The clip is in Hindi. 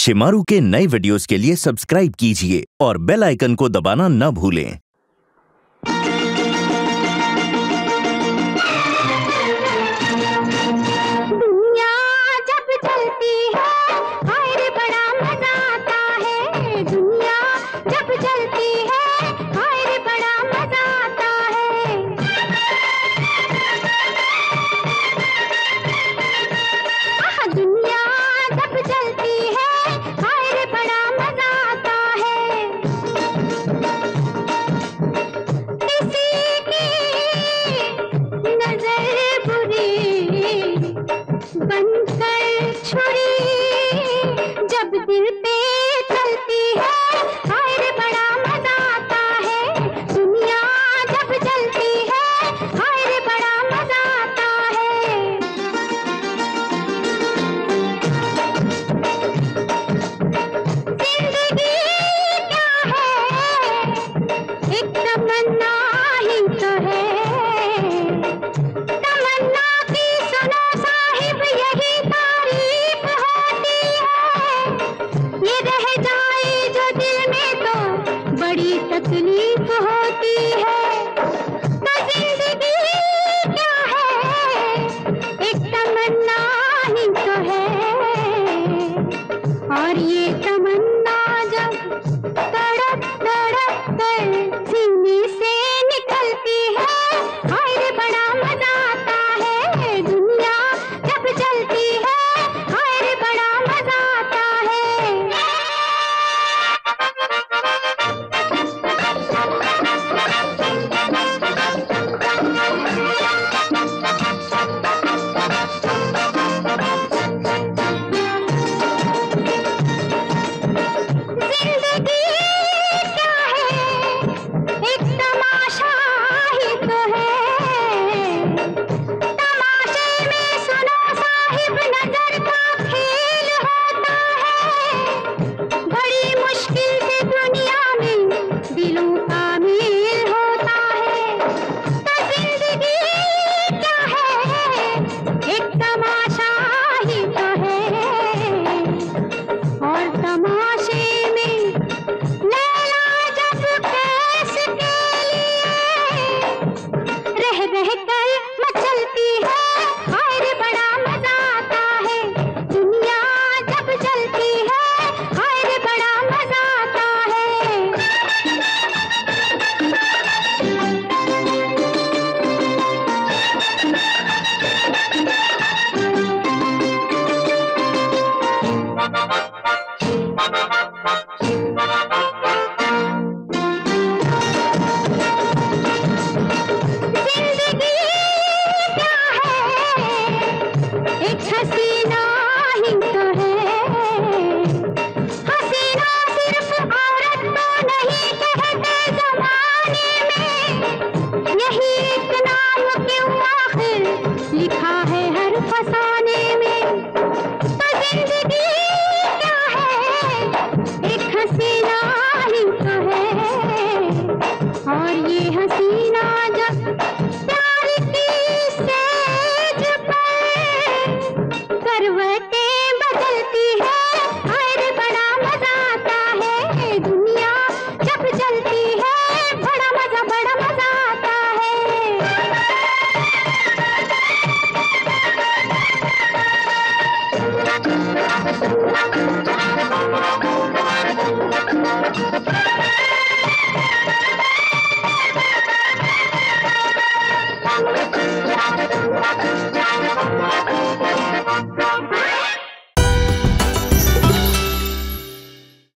शिमारू के नए वीडियोस के लिए सब्सक्राइब कीजिए और बेल आइकन को दबाना न भूलें। दुनिया जब चलती है हाय रे बड़ा मजा आता है। दुनिया जब चलती है हाय रे बड़ा मजा आता है। दुनिया जब चलती है हाय रे बड़ा मजा आता है। किसी की नजर बुरी बनकर छुरी जब दिल पे चलती है हाय रे बड़ा मजा आता है। दुनिया जब चलती है हाय रे बड़ा मजा आता है। जिंदगी क्या है एक तमन्ना ही तो है। तमन्ना की सुनो साहिब यही तारीफ होती है। ये रह जाए जो दिल में तो बड़ी तकलीफ होती है। तो जिंदगी क्या है एक तमन्ना ही तो है। और ये तमन्ना जब तड़प तड़प कर सीने से निकलती है हाय रे बड़ा मजा आता है। दुनिया जब चलती है हाय रे बड़ा मजा आता है। जिंदगी क्या है एक तमाशा ही तो है। तमाशे में सुनो साहिब नजर का खेल होता है। बड़ी मुश्किल से दुनिया में दिलों का मेल होता है। तो जिंदगी क्या है एक तमाशा ही तो है। और तमाशे में लैला जब कैस के लिए रह रह कर मचलती है हाय रे बड़ा मजा आता है। दुनिया जब चलती है हाय रे बड़ा मजा आता है।